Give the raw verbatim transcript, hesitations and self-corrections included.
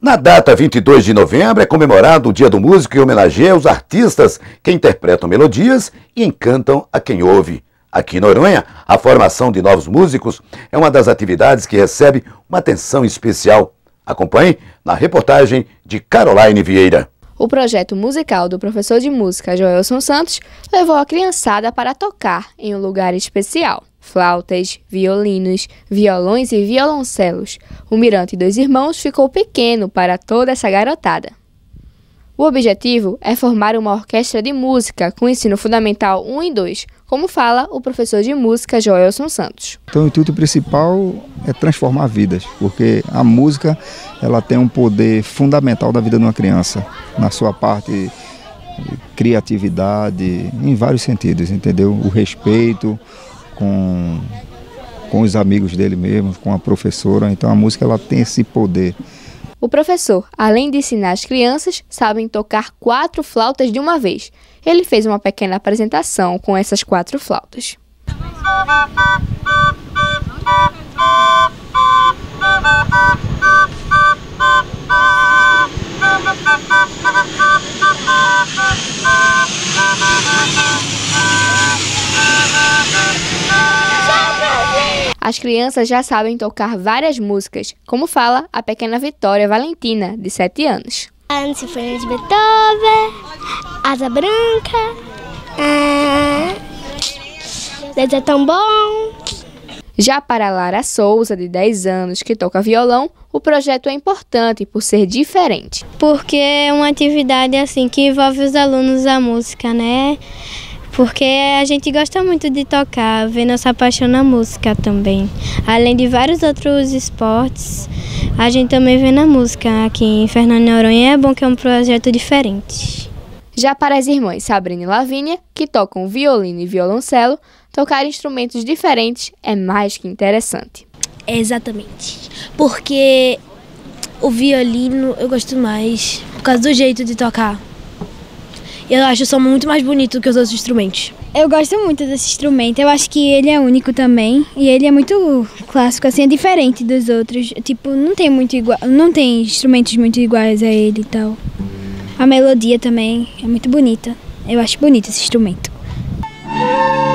Na data vinte e dois de novembro é comemorado o Dia do Músico e homenageia os artistas que interpretam melodias e encantam a quem ouve. Aqui em Noronha, a formação de novos músicos é uma das atividades que recebe uma atenção especial. Acompanhe na reportagem de Caroline Vieira. O projeto musical do professor de música Joelson Santos levou a criançada para tocar em um lugar especial. Flautas, violinos, violões e violoncelos. O Mirante Dois Irmãos ficou pequeno para toda essa garotada. O objetivo é formar uma orquestra de música com ensino fundamental um e dois, como fala o professor de música Joelson Santos. Então o intuito principal é transformar vidas, porque a música ela tem um poder fundamental da vida de uma criança, na sua parte criatividade, em vários sentidos, entendeu? O respeito com, com os amigos dele mesmo, com a professora, então a música ela tem esse poder. O professor, além de ensinar as crianças, sabe tocar quatro flautas de uma vez. Ele fez uma pequena apresentação com essas quatro flautas. As crianças já sabem tocar várias músicas, como fala a pequena Vitória Valentina, de sete anos. A Sinfonia de Beethoven, Asa Branca, ah, Deus é tão bom. Já para Lara Souza, de dez anos, que toca violão, o projeto é importante por ser diferente. Porque é uma atividade assim que envolve os alunos à música, né? Porque a gente gosta muito de tocar, ver nossa paixão na música também. Além de vários outros esportes, a gente também vê na música aqui em Fernando de Noronha. É bom que é um projeto diferente. Já para as irmãs Sabrina e Lavínia, que tocam violino e violoncelo, tocar instrumentos diferentes é mais que interessante. É exatamente, porque o violino eu gosto mais por causa do jeito de tocar. Eu acho o som muito mais bonito que os outros instrumentos. Eu gosto muito desse instrumento, eu acho que ele é único também. E ele é muito clássico, assim, é diferente dos outros. Tipo, não tem muito igual, não tem instrumentos muito iguais a ele e tal. A melodia também é muito bonita. Eu acho bonito esse instrumento.